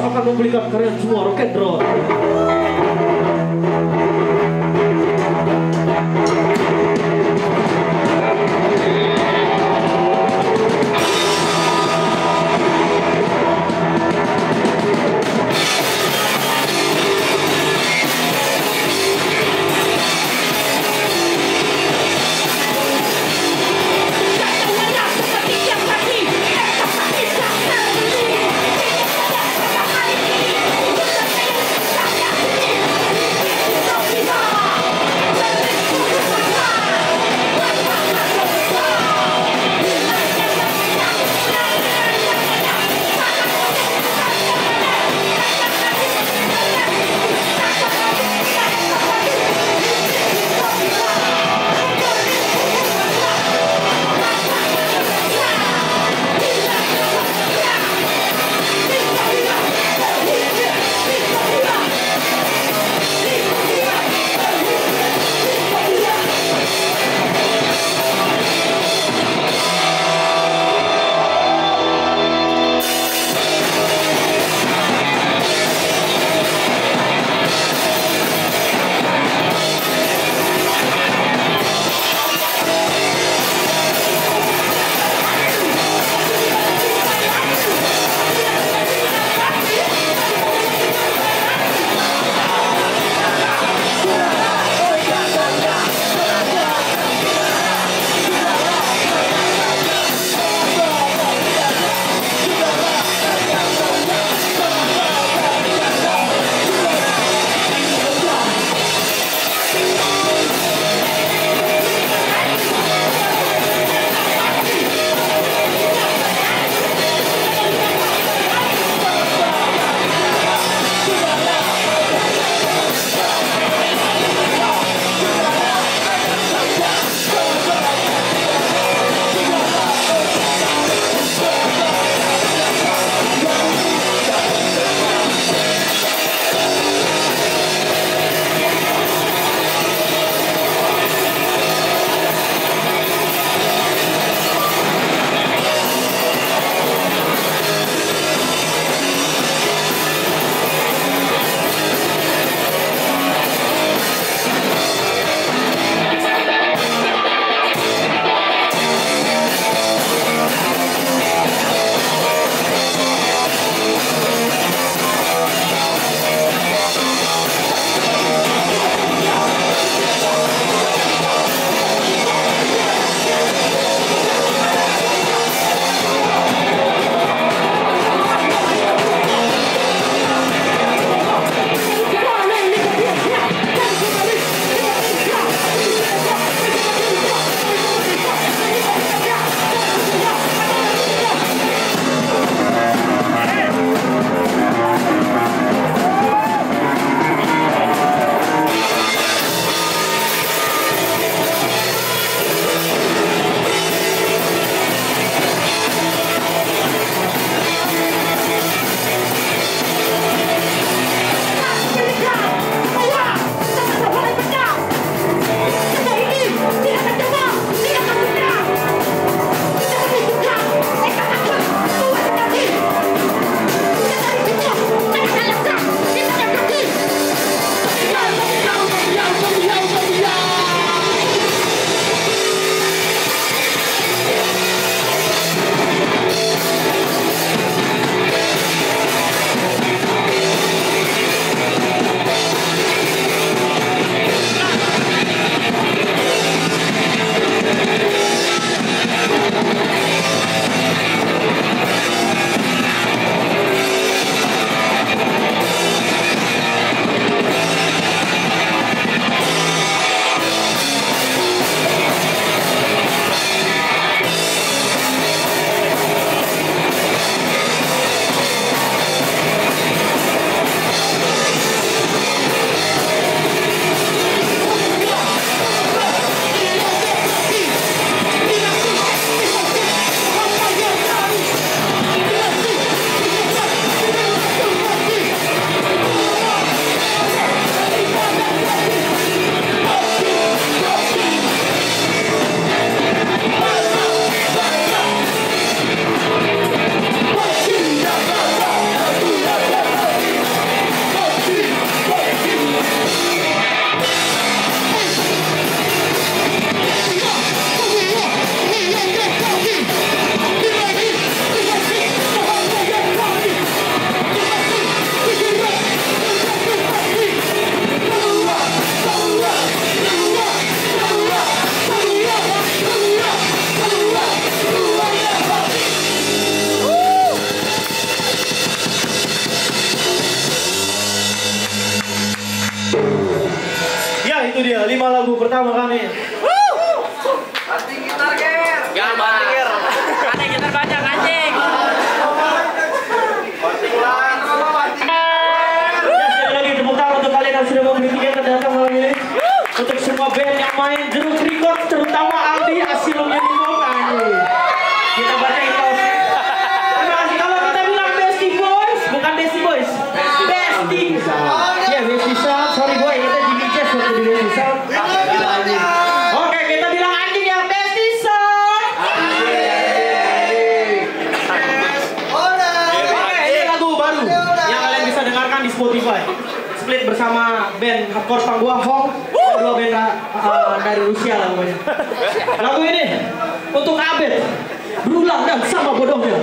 akan membelikan kalian semua rock and roll. Seperti dia 5 lagu pertama kami. Banting gitar, Ger. Jangan banting, Ger. Ada gitar banyak anjing. Banting ulang, banting. Ya, sekali lagi tepuk tangan untuk kalian yang sudah memberi tiket dan datang malam ini. Untuk semua band yang main Jeruk Record, terutama Aldi Asylum Uniform anjing. Kita baca itu. Terima kasih. Kalau kita bilang Bestie Boys, bukan Bestie Boys. Bestie. Ya, Bestie Sound. Sorry boy, kita Jimmy Jazz waktu di Bestie Sound. Oke, kita bilang anjing ya, Bestie Sound. Oke, ini lagu baru yang kalian bisa dengarkan di Spotify. Split bersama band hardcore punk gua Hong, dua band dari Rusia lah pokoknya. Lagu ini untuk Abed, berulang dan sama bodohnya.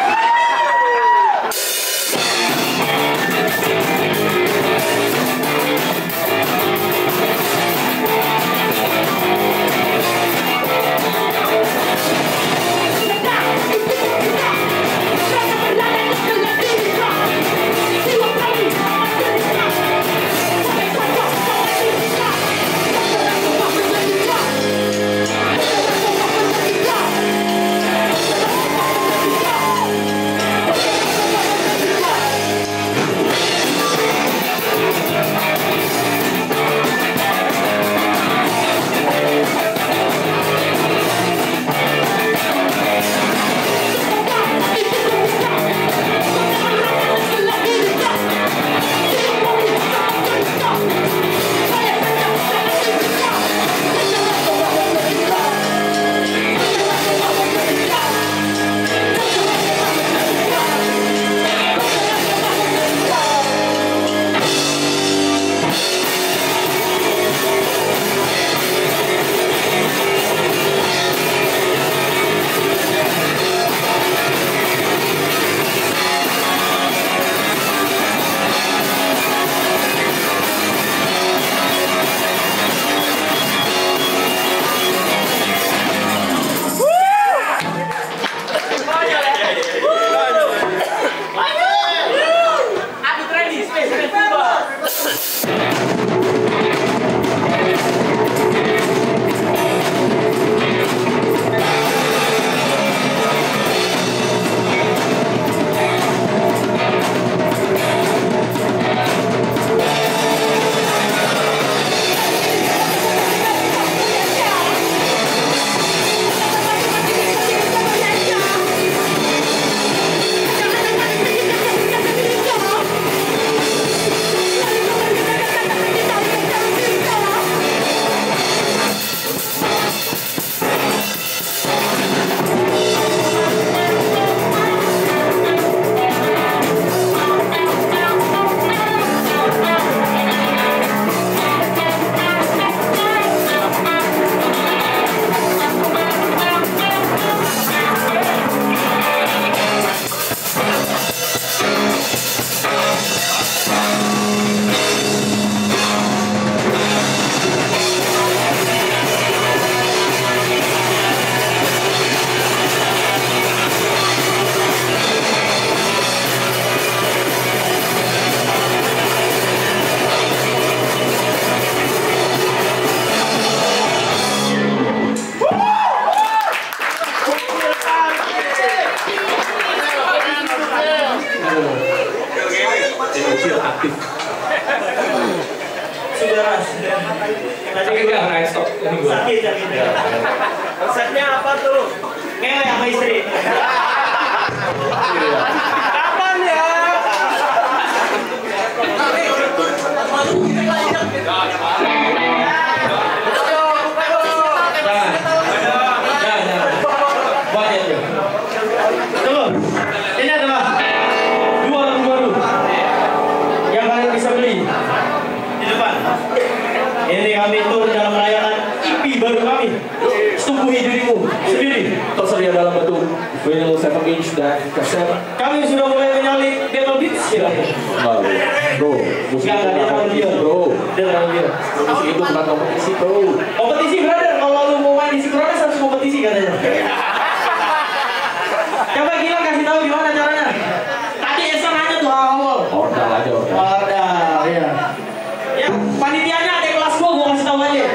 Sakit gak? Nah, stop. Sakit. Resepnya apa tuh? Ngewe sama istri. Kapan ya? Ini adalah 2 lagu baru yang kalian bisa beli di depan. Ini kami tur dalam merayakan EP baru kami, Setubuhi Dirimu Sendiri, tersedia dalam bentuk vinyl 7-inch dan kaset. Kami sudah mulai menyalip Battle Beats ya. Bro, musik Nggak, dia terlalu dia. bro. Dia terlalu dia. Musik itu bukan kompetisi, bro. Kompetisi brother, kalau lu mau main di Synchronize harus kompetisi katanya. Coba Gilang kasih tahu gimana caranya. Tadi Esa nanya tuh awal. Ordal aja, ordal. Ordal, iya. Ya, panitianya ada kelas gua kasih tahu aja.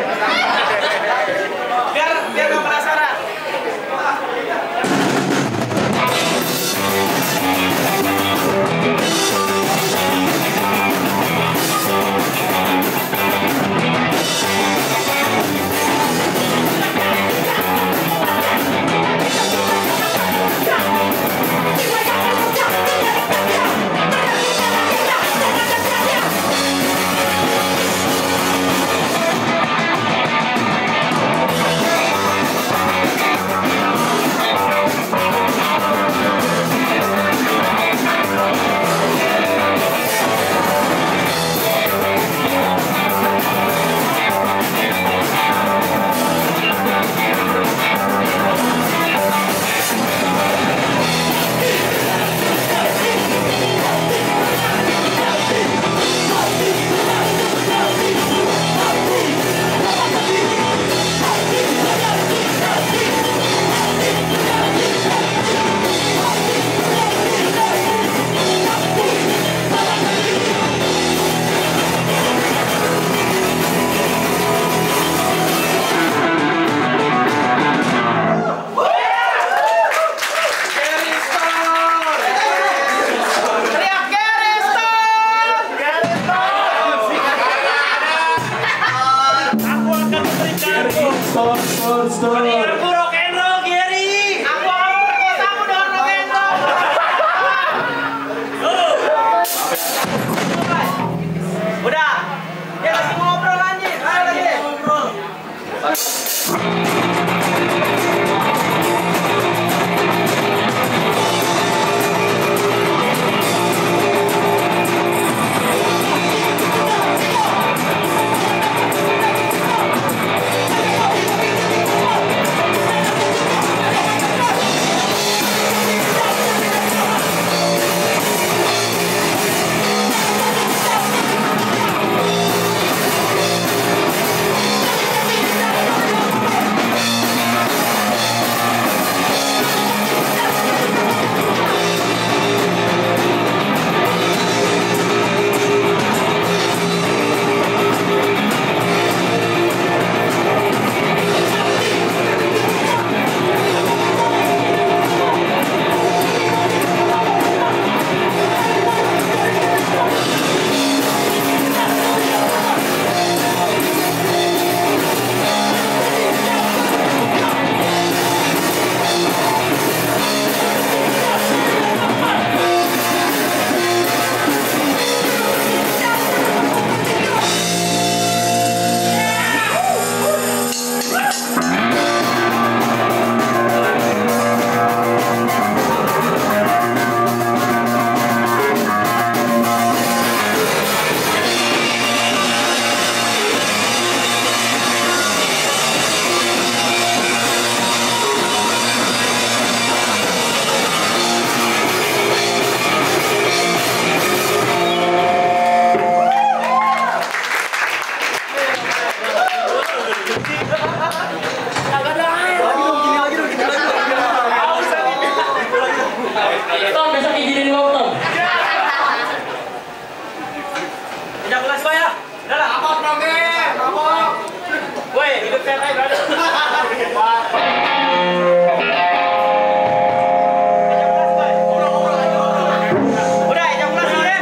Udah, jam kelas udah.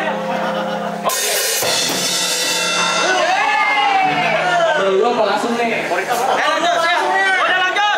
Lu apa langsung nih? Lanjut, saya. Udah lanjut.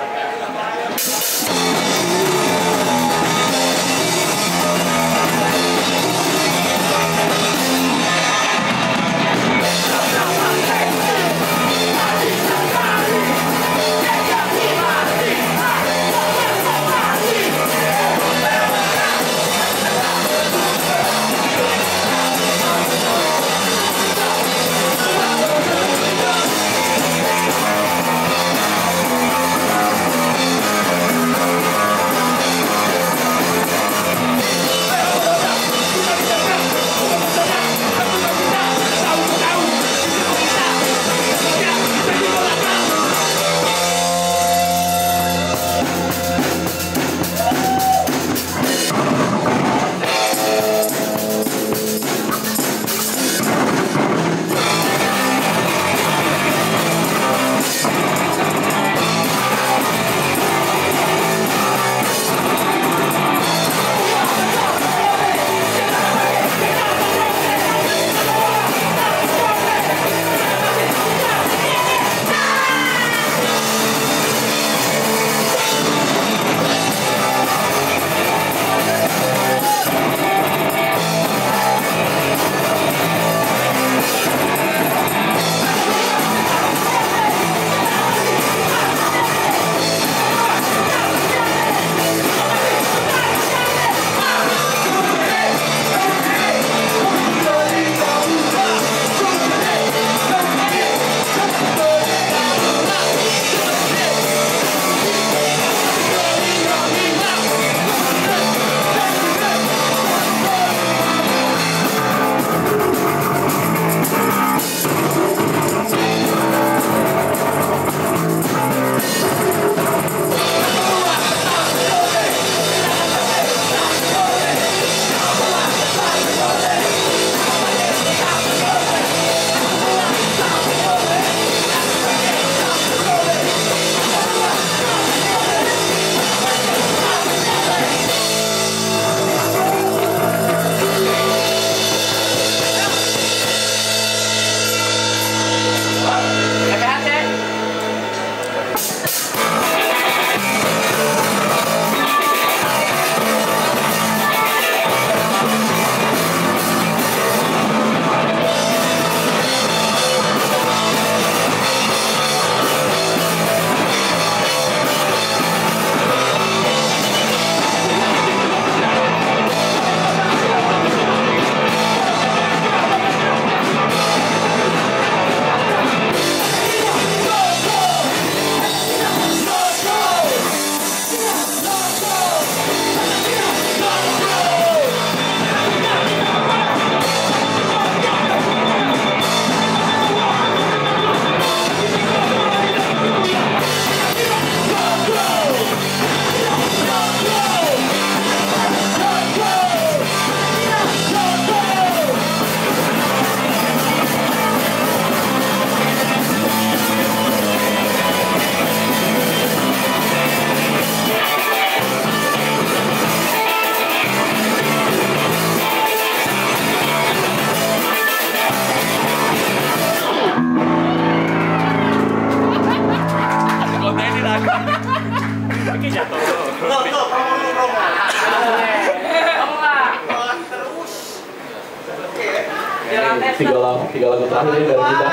Tiga lagu terakhir ini dari kita.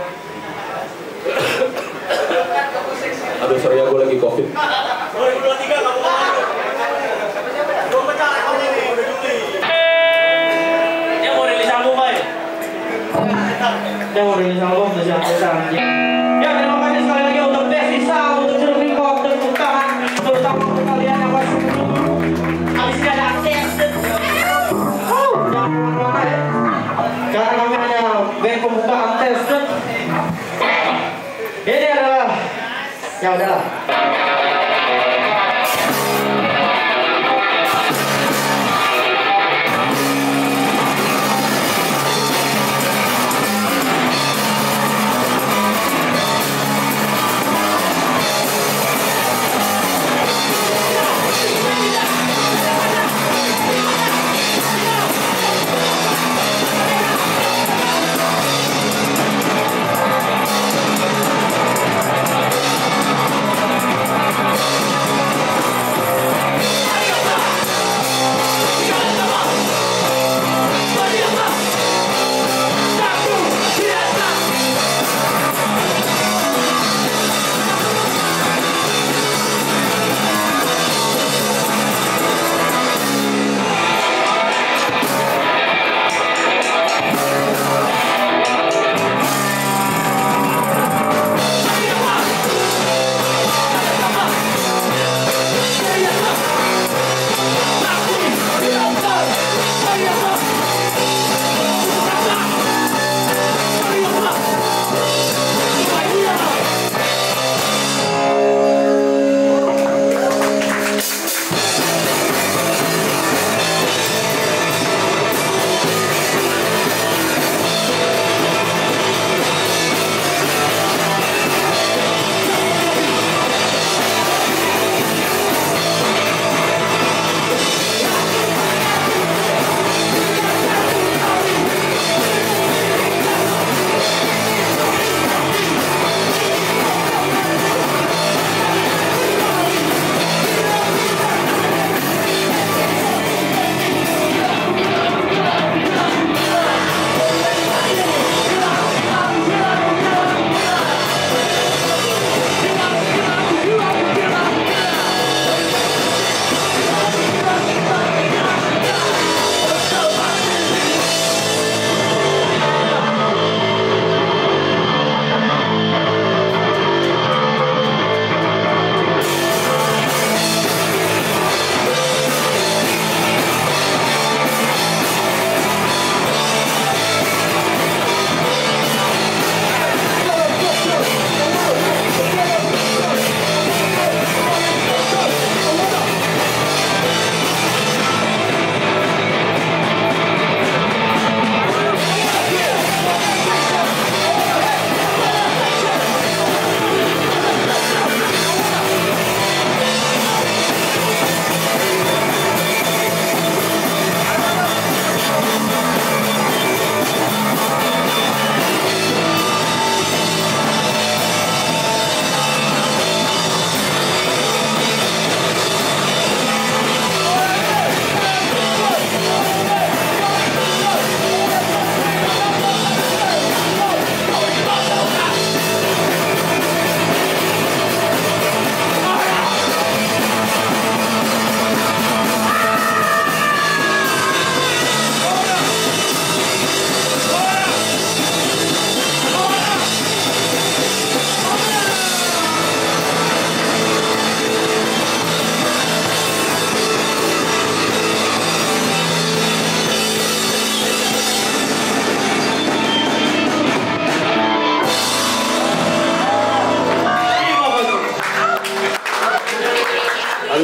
Aduh sorry ya, gue lagi COVID. 2023 nggak mau. Gue pecah rekornya nih, udah Juli. Dia mau rilis album, Bay. Dia mau rilis album, udah siap-siap. Ya, terima kasih sekali lagi untuk Desi Sal, untuk Jeruk Ningkok, dan tepuk tangan terutama untuk kalian yang masih menunggu. Habis ini ada akses. Jangan kemana-mana ya. Karena kami hanya band pembukaan tes. Ini adalah, ya udahlah.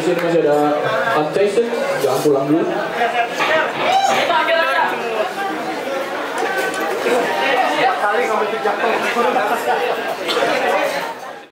sini masih ada Unchased, jangan pulang dulu. Kali kamu jatuh.